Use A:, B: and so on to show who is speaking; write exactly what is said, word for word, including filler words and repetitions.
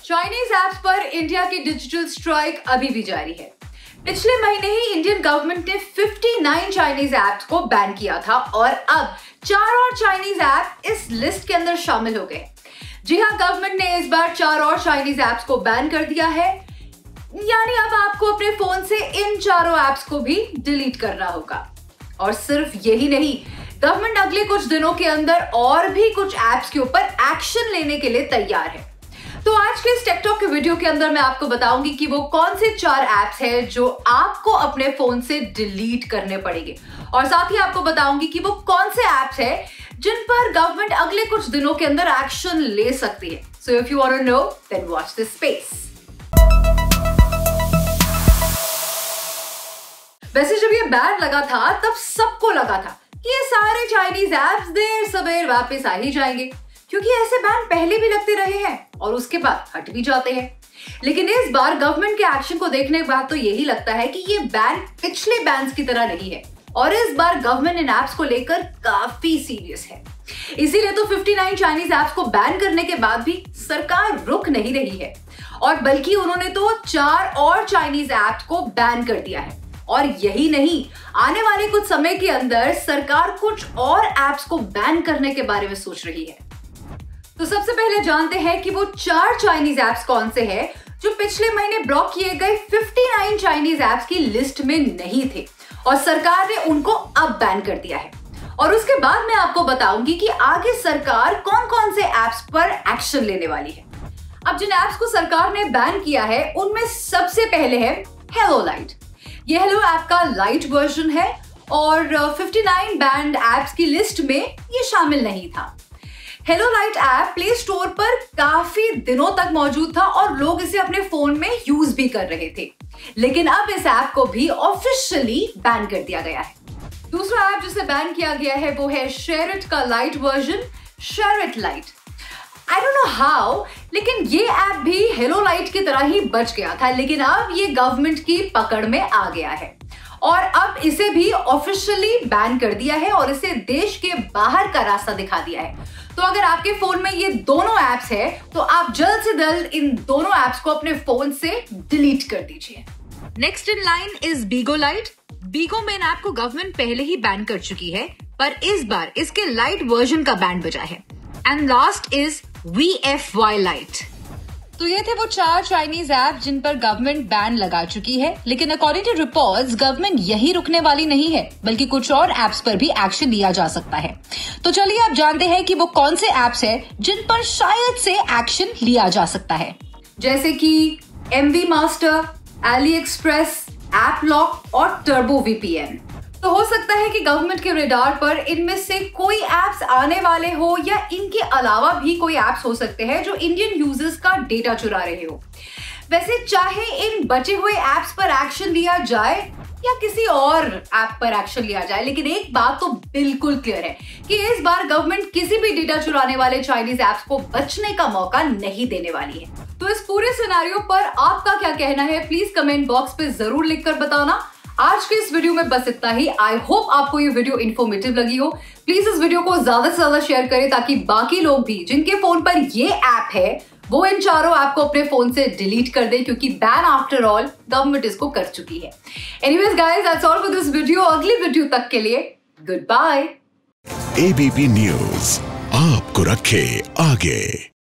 A: Chinese apps पर India की digital strike अभी भी जारी है। पिछले महीने ही इंडियन गवर्नमेंट ने उनसठ चाइनीज ऐप्स को बैन किया था और अब चार और चाइनीज ऐप इस लिस्ट के अंदर शामिल हो गए। जी हाँ, गवर्नमेंट ने इस बार चार और चाइनीज ऐप्स को बैन कर दिया है, यानी अब आपको अपने फोन से इन चारों ऐप्स को भी डिलीट करना होगा। और सिर्फ यही नहीं, गवर्नमेंट अगले कुछ दिनों के अंदर और भी कुछ ऐप्स के ऊपर एक्शन लेने के लिए तैयार है। तो आज के इस टेक टॉक के वीडियो के अंदर मैं आपको बताऊंगी कि वो कौन से चार ऐप्स हैं जो आपको अपने फोन से डिलीट करने पड़ेंगे, और साथ ही आपको बताऊंगी कि वो कौन से ऐप्स हैं जिन पर गवर्नमेंट अगले कुछ दिनों के अंदर एक्शन ले सकती है। So if you want to know, then watch this space. वैसे जब ये बैन लगा था तब सबको लगा था कि ये सारे चाइनीज ऐप्स देर सवेर वापस आ ही जाएंगे, क्योंकि ऐसे बैन पहले भी लगते रहे हैं और उसके बाद हट भी जाते हैं। लेकिन इस बार गवर्नमेंट के एक्शन को देखने के बाद तो यही लगता है कि ये बैन पिछले बैन्स की तरह नहीं है और इस बार गवर्नमेंट इन ऐप्स को लेकर काफी सीरियस है। इसीलिए तो उनसठ चाइनीज ऐप्स को बैन करने के बाद भी सरकार रुक नहीं रही है, और बल्कि उन्होंने तो चार और चाइनीज ऐप्स को बैन कर दिया है। और यही नहीं, आने वाले कुछ समय के अंदर सरकार कुछ और ऐप्स को बैन करने के बारे में सोच रही है। तो सबसे पहले जानते हैं कि वो चार चाइनीज ऐप्स कौन से हैं जो पिछले महीने ब्लॉक किए गए उनसठ चाइनीज ऐप्स की लिस्ट में नहीं थे और सरकार ने उनको अब बैन कर दिया है। और उसके बाद मैं आपको बताऊंगी कि आगे सरकार कौन कौन से ऐप्स पर एक्शन लेने वाली है। अब जिन ऐप्स को सरकार ने बैन किया है उनमें सबसे पहले है हेलो लाइट। ये हेलो ऐप का लाइट वर्जन है और उनसठ बैंड ऐप्स की लिस्ट में ये शामिल नहीं था। Hello lite app Play Store पर काफी दिनों तक मौजूद था और लोग इसे अपने फोन में यूज भी कर रहे थे, लेकिन अब इस ऐप को भी ऑफिशियली बैन कर दिया गया है। दूसरा ऐप जिसे बैन किया गया है वो है शेयर इट का lite version, SHAREit lite. I don't know how, लेकिन ये ऐप भी हेलो लाइट की तरह ही बच गया था, लेकिन अब ये गवर्नमेंट की पकड़ में आ गया है और अब इसे भी ऑफिशियली बैन कर दिया है और इसे देश के बाहर का रास्ता दिखा दिया है। तो अगर आपके फोन में ये दोनों ऐप्स है तो आप जल्द से जल्द इन दोनों ऐप्स को अपने फोन से डिलीट कर दीजिए। Next in line is Bigo lite. Bigo main app को गवर्नमेंट पहले ही बैन कर चुकी है, पर इस बार इसके लाइट वर्जन का बैन बचा है। And last is V F Y lite. तो ये थे वो चार चाइनीज ऐप जिन पर गवर्नमेंट बैन लगा चुकी है, लेकिन अकॉर्डिंग टू रिपोर्ट्स गवर्नमेंट यही रुकने वाली नहीं है, बल्कि कुछ और ऐप्स पर भी एक्शन लिया जा सकता है। तो चलिए आप जानते हैं कि वो कौन से ऐप्स हैं जिन पर शायद से एक्शन लिया जा सकता है, जैसे कि M V master, AliExpress, app lock और टर्बो वी पी एन। तो हो सकता है कि गवर्नमेंट के रेडार पर इनमें से कोई ऐप्स आने वाले हो या इनके अलावा भी कोई ऐप्स हो सकते हैं जो इंडियन यूजर्स का डेटा चुरा रहे हो। वैसे चाहे इन बचे हुए ऐप्स पर एक्शन लिया जाए या किसी और ऐप पर एक्शन लिया जाए, लेकिन एक बात तो बिल्कुल क्लियर है कि इस बार गवर्नमेंट किसी भी डेटा चुराने वाले चाइनीज ऐप्स को बचने का मौका नहीं देने वाली है। तो इस पूरे सिनेरियो पर आपका क्या कहना है, प्लीज कमेंट बॉक्स पे जरूर लिखकर बताना। आज के इस वीडियो में बस इतना ही। आई होप आपको ये वीडियो इन्फॉर्मेटिव लगी हो। प्लीज इस वीडियो को ज्यादा से ज्यादा शेयर करें ताकि बाकी लोग भी जिनके फोन पर ये ऐप है वो इन चारों ऐप को अपने फोन से डिलीट कर दें, क्योंकि बैन आफ्टर ऑल गवर्नमेंट इसको कर चुकी है। Anyways guys, that's all for this video. अगली वीडियो तक के लिए गुड बाय।
B: एबीपी न्यूज आपको रखे आगे।